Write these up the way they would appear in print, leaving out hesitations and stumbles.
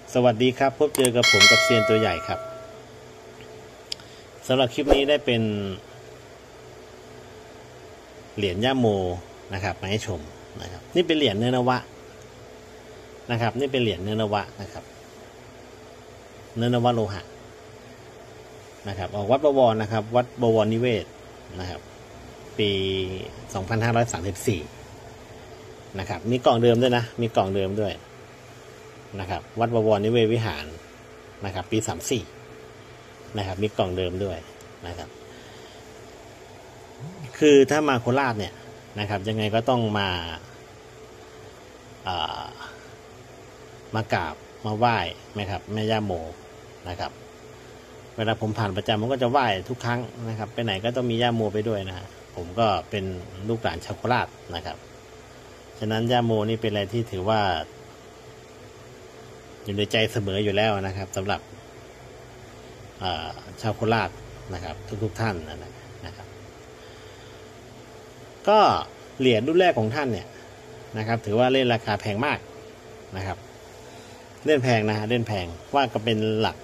สวัสดีครับพบเจอกับผมกับเซียนตัวใหญ่ครับสำหรับคลิปนี้ได้เป็นเหรียญย่าโมนะครับมาให้ชมนะครับนี่เป็นเหรียญเนื้อนวะนะครับนี่เป็นเหรียญเนื้อนวะนะครับเนื้อนวะโลหะนะครับออกวัดบวรนะครับวัดบวรนิเวศนะครับปี 2534นะครับมีกล่องเดิมด้วยนะมีกล่องเดิมด้วยนะครับวัดบวรนิเวศวิหารนะครับปี 34นะครับมีกล่องเดิมด้วยนะครับคือถ้ามาโคราชเนี่ยนะครับยังไงก็ต้องมากราบมาไหว้นะครับแม่ย่าโมนะครับเวลาผมผ่านประจำผมก็จะไหว้ทุกครั้งนะครับไปไหนก็ต้องมีย่าโมไปด้วยนะผมก็เป็นลูกหลานชาวโคราชนะครับฉะนั้นย่าโมนี่เป็นอะไรที่ถือว่าอยู่ในใจเสมออยู่แล้วนะครับสำหรับชาวโคราชนะครับทุกท่านนะครับก็เหรียญรุ่นแรกของท่านเนี่ยนะครับถือว่าเล่นราคาแพงมากนะครับเล่นแพงนะฮะเล่นแพงว่าก็เป็นหลัก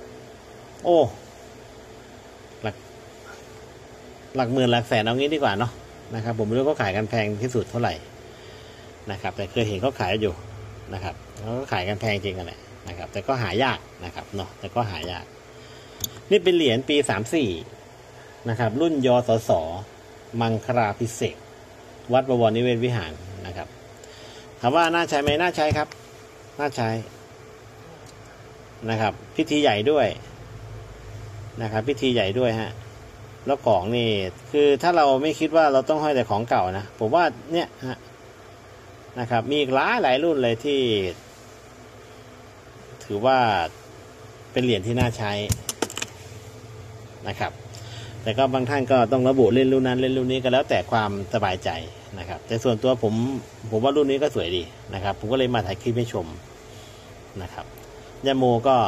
หลักหมื่นหลักแสนเอางี้ดีกว่าเนาะนะครับผมไม่รู้เขาขายกันแพงที่สุดเท่าไหร่นะครับแต่เคยเห็นเขาขายอยู่นะครับเขาก็ขายกันแพงจริงกันแหละนะครับแต่ก็หายากนะครับเนาะแต่ก็หายากนี่เป็นเหรียญปี 34นะครับรุ่นยศสมังคลาภิเษกวัดบวรนิเวศวิหารนะครับถามว่าน่าใช้ไหมน่าใช้ครับน่าใช้นะครับพิธีใหญ่ด้วยนะครับพิธีใหญ่ด้วยฮะแล้วของนี่คือถ้าเราไม่คิดว่าเราต้องห้อยแต่ของเก่านะผมว่าเนี่ยฮะนะครับมีอีกหลายรุ่นเลยที่ถือว่าเป็นเหรียญที่น่าใช้นะครับแต่ก็บางท่านก็ต้องระบุเล่นรุ่นนั้นเล่นรุ่นนี้ก็แล้วแต่ความสบายใจนะครับแต่ส่วนตัวผมว่ารุ่นนี้ก็สวยดีนะครับผมก็เลยมาถ่ายคลิปให้ชมนะครับย่าโมก็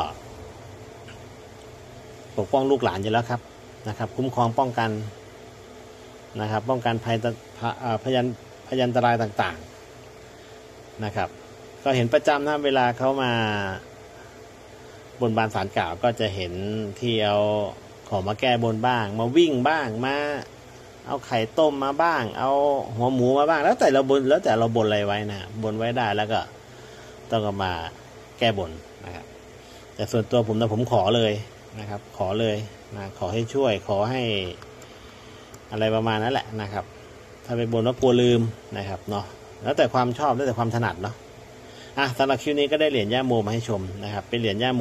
ปกป้องลูกหลานอยู่แล้วครับนะครับคุ้มครองป้องกันนะครับป้องกันพยันตรายต่างๆนะครับก็เห็นประจำนะเวลาเขามาบนบานศาลกล่าวก็จะเห็นที่เอาของมาแก้บนบ้างมาวิ่งบ้างมาเอาไข่ต้มมาบ้างเอาหัวหมูมาบ้างแล้วแต่เราบนอะไรไว้นะบนไว้ได้แล้วก็ต้องมาแก้บนนะครับแต่ส่วนตัวผมขอเลยนะครับขอเลยนะขอให้ช่วยขอให้อะไรประมาณนั้นแหละนะครับถ้าไปบนว่ากลัวลืมนะครับเนาะแล้วแต่ความชอบแล้วแต่ความถนัดเนาะสำหรับคลิปนี้ก็ได้เหรียญย่าโมมาให้ชมนะครับเป็นเหรียญย่าโม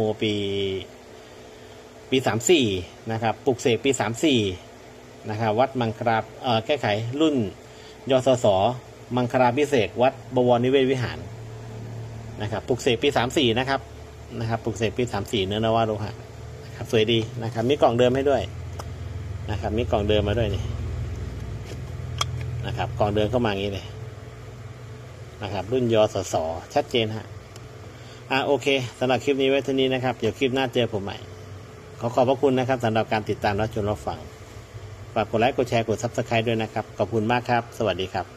ปี 34นะครับปลุกเสกปี 34นะครับวัดมังคลาแก้ไขรุ่นยศสมังคลาภิเษกวัดบวรนิเวศวิหารนะครับปลุกเสกปี 34นะครับปลุกเสกปี 34เนื้อนวะโลหะนะครับสวยดีนะครับมีกล่องเดิมให้ด้วยนะครับมีกล่องเดิมมาด้วยนี่นะครับกล่องเดิมเข้ามาอย่างนี้เลยนะครับรุ่นยศสชัดเจนฮะโอเคสำหรับคลิปนี้ไว้เท่านี้นะครับเดี๋ยวคลิปหน้าเจอผมใหม่ขอบพระคุณนะครับสำหรับการติดตามรับชมรับฟังฝากกดไลค์กดแชร์กด Subscribe ด้วยนะครับขอบคุณมากครับสวัสดีครับ